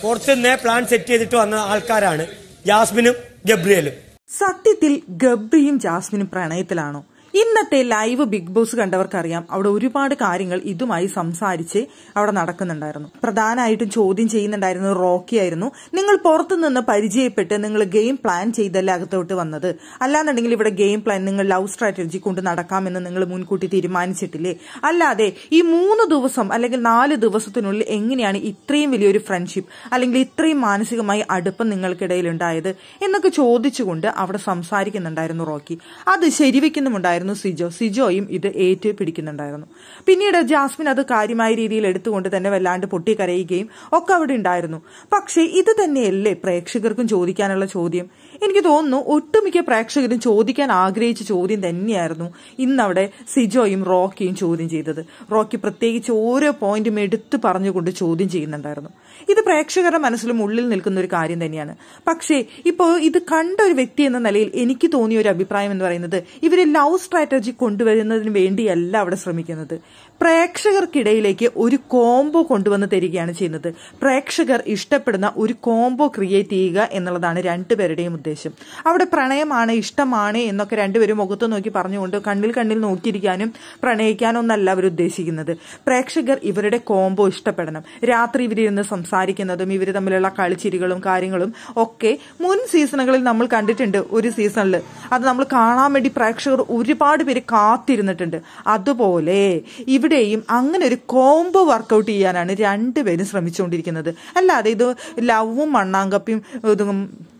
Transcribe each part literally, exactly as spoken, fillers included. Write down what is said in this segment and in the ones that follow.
പുറത്തുനിന്ന് plan set ചെയ്തിട്ട് വന്ന ആൾക്കാരാണ് ജാസ്മിനും ഗബ്രിയലും. സത്യത്തിൽ ഗബ്രിയും ജാസ്മിനും പ്രണയത്തിലാണോ? ഇന്നത്തെ ലൈവ് ബിഗ് ബോസ് കണ്ടവർക്കറിയാം, അവിടെ ഒരുപാട് കാര്യങ്ങൾ ഇതുമായി സംസാരിച്ച് അവിടെ നടക്കുന്നുണ്ടായിരുന്നു. പ്രധാനമായിട്ടും ചോദ്യം ചെയ്യുന്നുണ്ടായിരുന്നത് റോക്കി ആയിരുന്നു. നിങ്ങൾ പുറത്തുനിന്ന് പരിചയപ്പെട്ട് നിങ്ങൾ ഗെയിം പ്ലാൻ ചെയ്തല്ലേ അകത്തോട്ട് വന്നത്? അല്ലാന്നുണ്ടെങ്കിൽ ഇവിടെ ഗെയിം പ്ലാൻ നിങ്ങൾ ലവ് സ്ട്രാറ്റജി കൊണ്ട് നടക്കാമെന്ന് നിങ്ങൾ മുൻകൂട്ടി തീരുമാനിച്ചിട്ടില്ലേ? അല്ലാതെ ഈ മൂന്ന് ദിവസം അല്ലെങ്കിൽ നാല് ദിവസത്തിനുള്ളിൽ എങ്ങനെയാണ് ഇത്രയും വലിയൊരു ഫ്രണ്ട്ഷിപ്പ് അല്ലെങ്കിൽ ഇത്രയും മാനസികമായി അടുപ്പം നിങ്ങൾക്കിടയിൽ ഉണ്ടായത് എന്നൊക്കെ ചോദിച്ചുകൊണ്ട് അവിടെ സംസാരിക്കുന്നുണ്ടായിരുന്നു റോക്കി. അത് ശരിവെക്കുന്നുമുണ്ടായിരുന്നു സിജോ. സിജോയും ഇത് ഏറ്റു പിടിക്കുന്നുണ്ടായിരുന്നു. പിന്നീട് ജാസ്മിൻ അത് കാര്യമായ രീതിയിൽ എടുത്തുകൊണ്ട് തന്നെ വല്ലാണ്ട് പൊട്ടിക്കരയുകയും ഒക്കെ അവിടെ ഉണ്ടായിരുന്നു. പക്ഷേ ഇത് തന്നെയല്ലേ പ്രേക്ഷകർക്കും ചോദിക്കാനുള്ള ചോദ്യം? എനിക്ക് തോന്നുന്നു ഒട്ടുമിക്ക പ്രേക്ഷകരും ചോദിക്കാൻ ആഗ്രഹിച്ച ചോദ്യം തന്നെയായിരുന്നു ഇന്നവിടെ സിജോയും റോക്കിയും ചോദ്യം ചെയ്തത്. റോക്കി പ്രത്യേകിച്ച് ഓരോ പോയിന്റും എടുത്തു പറഞ്ഞുകൊണ്ട് ചോദ്യം ചെയ്യുന്നുണ്ടായിരുന്നു. ഇത് പ്രേക്ഷകരുടെ മനസ്സിലും ഉള്ളിൽ നിൽക്കുന്ന ഒരു കാര്യം തന്നെയാണ്. പക്ഷേ ഇപ്പോൾ ഇത് കണ്ട ഒരു വ്യക്തി എന്ന നിലയിൽ എനിക്ക് തോന്നിയ ഒരു അഭിപ്രായം എന്ന് പറയുന്നത്, ഇവര് ലവ് സ്ട്രാറ്റജി കൊണ്ടുവരുന്നതിന് വേണ്ടിയല്ല അവിടെ ശ്രമിക്കുന്നത്. പ്രേക്ഷകർക്കിടയിലേക്ക് ഒരു കോംബോ കൊണ്ടുവന്ന് തരികയാണ് ചെയ്യുന്നത്. പ്രേക്ഷകർ ഇഷ്ടപ്പെടുന്ന ഒരു കോംബോ ക്രിയേറ്റ് ചെയ്യുക എന്നുള്ളതാണ് രണ്ടുപേരുടെയും ഉദ്ദേശം. അവിടെ പ്രണയമാണ്, ഇഷ്ടമാണ് എന്നൊക്കെ രണ്ടുപേരും മുഖത്ത് നോക്കി പറഞ്ഞുകൊണ്ട് കണ്ണിൽ കണ്ണിൽ നോക്കിയിരിക്കാനും പ്രണയിക്കാനും ഒന്നല്ല അവർ ഉദ്ദേശിക്കുന്നത്. പ്രേക്ഷകർ ഇവരുടെ കോംബോ ഇഷ്ടപ്പെടണം. രാത്രി ഇവരിരുന്ന് സംസാരിക്കുന്നതും ഇവർ തമ്മിലുള്ള കളിച്ചിരികളും കാര്യങ്ങളും ഒക്കെ മുൻ സീസണുകളിൽ നമ്മൾ കണ്ടിട്ടുണ്ട്. ഒരു സീസണിൽ അത് നമ്മൾ കാണാൻ വേണ്ടി പ്രേക്ഷകർ ഒരുപാട് പേര് കാത്തിരുന്നിട്ടുണ്ട്. അതുപോലെ ഇവിടെയും അങ്ങനെ ഒരു കോംബോ വർക്കൗട്ട് ചെയ്യാനാണ് രണ്ടുപേരും ശ്രമിച്ചുകൊണ്ടിരിക്കുന്നത്. അല്ലാതെ ഇത് ലവും മണ്ണാങ്കപ്പിയും ഇതും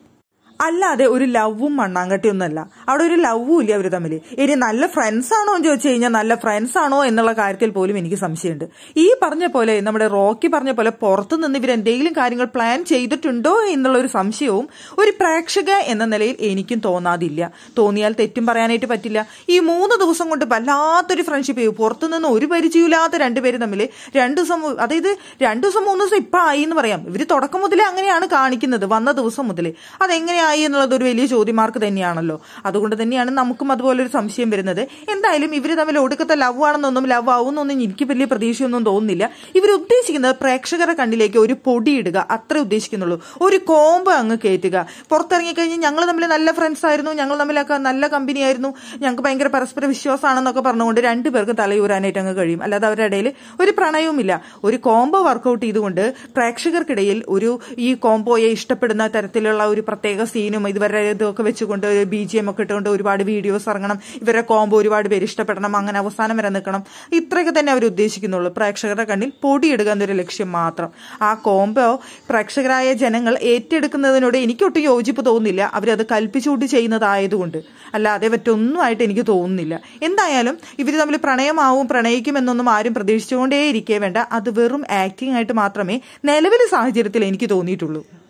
അല്ലാതെ ഒരു ലവും മണ്ണാങ്കട്ടിയൊന്നുമല്ല. അവിടെ ഒരു ലവും ഇല്ല അവർ തമ്മിൽ. ഇനി നല്ല ഫ്രണ്ട്സ് ആണോ എന്ന് ചോദിച്ചു കഴിഞ്ഞാൽ നല്ല ഫ്രണ്ട്സ് ആണോ എന്നുള്ള കാര്യത്തിൽ പോലും എനിക്ക് സംശയമുണ്ട്. ഈ പറഞ്ഞ പോലെ നമ്മുടെ റോക്കി പറഞ്ഞ പോലെ പുറത്തു നിന്ന് ഇവർ എന്തെങ്കിലും കാര്യങ്ങൾ പ്ലാൻ ചെയ്തിട്ടുണ്ടോ എന്നുള്ള ഒരു സംശയവും ഒരു പ്രേക്ഷക എന്ന നിലയിൽ എനിക്കും തോന്നാതില്ല. തോന്നിയാൽ തെറ്റും പറയാനായിട്ട് പറ്റില്ല. ഈ മൂന്ന് ദിവസം കൊണ്ട് വല്ലാത്തൊരു ഫ്രണ്ട്ഷിപ്പ്, പുറത്തുനിന്ന് ഒരു പരിചയമില്ലാത്ത രണ്ടുപേരും തമ്മിൽ രണ്ടു ദിവസം, അതായത് രണ്ടു ദിവസം മൂന്ന് ദിവസം ഇപ്പൊ ആയി എന്ന് പറയാം. ഇവര് തുടക്കം മുതലേ അങ്ങനെയാണ് കാണിക്കുന്നത്, വന്ന ദിവസം മുതലേ. അതെങ്ങനെയാ ആയി എന്നുള്ളത് ഒരു വലിയ ചോദ്യമാർക്ക് തന്നെയാണല്ലോ. അതുകൊണ്ട് തന്നെയാണ് നമുക്കും അതുപോലൊരു സംശയം വരുന്നത്. എന്തായാലും ഇവര് തമ്മിൽ ഒടുക്കത്തെ ലവ് ആണെന്നൊന്നും ലവ് ആവുന്നൊന്നും എനിക്ക് വലിയ പ്രതീക്ഷയൊന്നും തോന്നുന്നില്ല. ഇവർ ഉദ്ദേശിക്കുന്നത് പ്രേക്ഷകരുടെ കണ്ണിലേക്ക് ഒരു പൊടിയിടുക, അത്രേ ഉദ്ദേശിക്കുന്നുള്ളൂ. ഒരു കോംബോ അങ്ങ് കയറ്റുക. പുറത്തിറങ്ങിക്കഴിഞ്ഞാൽ ഞങ്ങൾ തമ്മിൽ നല്ല ഫ്രണ്ട്സ് ആയിരുന്നു, ഞങ്ങൾ തമ്മിലൊക്കെ നല്ല കമ്പനി ആയിരുന്നു, ഞങ്ങൾക്ക് ഭയങ്കര പരസ്പര വിശ്വാസമാണെന്നൊക്കെ പറഞ്ഞുകൊണ്ട് രണ്ടുപേർക്ക് തലയൂരാനായിട്ട് അങ്ങ് കഴിയും. അല്ലാതെ അവരുടെ ഇടയിൽ ഒരു പ്രണയവുമില്ല. ഒരു കോംബോ വർക്കൗട്ട് ചെയ്തുകൊണ്ട് പ്രേക്ഷകർക്കിടയിൽ ഒരു ഈ കോംബോയെ ഇഷ്ടപ്പെടുന്ന തരത്തിലുള്ള ഒരു പ്രത്യേക സീനും ഇതുവരെ ഇതൊക്കെ വെച്ചുകൊണ്ട് ബി ജി എം ഒക്കെ ഇട്ടുകൊണ്ട് ഒരുപാട് വീഡിയോസ് ഇറങ്ങണം, ഇവരുടെ കോംബോ ഒരുപാട് പേര് ഇഷ്ടപ്പെടണം, അങ്ങനെ അവസാനം വരെ നിൽക്കണം. ഇത്രയൊക്കെ തന്നെ അവർ ഉദ്ദേശിക്കുന്നുള്ളൂ. പ്രേക്ഷകരുടെ കണ്ണിൽ പൊടിയിടുക എന്നൊരു ലക്ഷ്യം മാത്രം. ആ കോംബോ പ്രേക്ഷകരായ ജനങ്ങൾ ഏറ്റെടുക്കുന്നതിനോട് എനിക്കൊട്ടും യോജിപ്പ് തോന്നുന്നില്ല. അവരത് കൽപ്പിച്ചുകൂട്ടി ചെയ്യുന്നതായതുകൊണ്ട്, അല്ലാതെ മറ്റൊന്നും ആയിട്ട് എനിക്ക് തോന്നുന്നില്ല. എന്തായാലും ഇവർ തമ്മിൽ പ്രണയമാവും പ്രണയിക്കുമെന്നൊന്നും ആരും പ്രതീക്ഷിച്ചുകൊണ്ടേ ഇരിക്കേ വേണ്ട. അത് വെറും ആക്ടിംഗ് ആയിട്ട് മാത്രമേ നിലവിലെ സാഹചര്യത്തിൽ എനിക്ക് തോന്നിയിട്ടുള്ളൂ.